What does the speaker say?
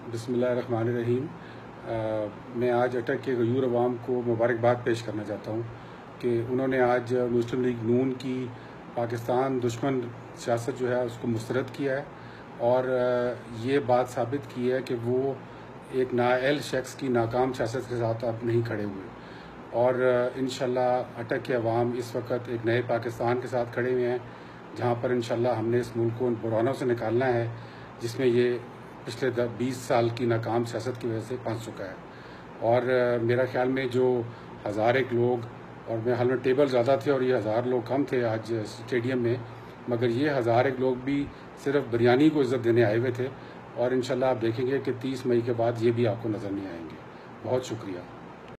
बिस्मिल्लाहिर्रहमानिर्रहीम। मैं आज अटक के गयूर अवाम को मुबारकबाद पेश करना चाहता हूँ कि उन्होंने आज मुस्लिम लीग नून की पाकिस्तान दुश्मन सियासत जो है उसको मुस्तरद किया है और ये बात साबित की है कि वो एक नाअहल शख्स की नाकाम सियासत के साथ अब नहीं खड़े हुए और इंशाल्लाह अटक के अवाम इस वक्त एक नए पाकिस्तान के साथ खड़े हुए हैं, जहाँ पर इंशाल्लाह हमने इस मुल्क को उन बुरानों से निकालना है जिसमें ये पिछले 20 साल की नाकाम सियासत की वजह से फंस चुका है। और मेरा ख्याल में जो 1001 लोग, और मेरे हाल में टेबल ज़्यादा थे और ये 1000 लोग कम थे आज स्टेडियम में, मगर ये 1001 लोग भी सिर्फ बिरयानी को इज़्ज़त देने आए हुए थे और इंशाल्लाह आप देखेंगे कि 30 मई के बाद ये भी आपको नज़र नहीं आएंगे। बहुत शुक्रिया।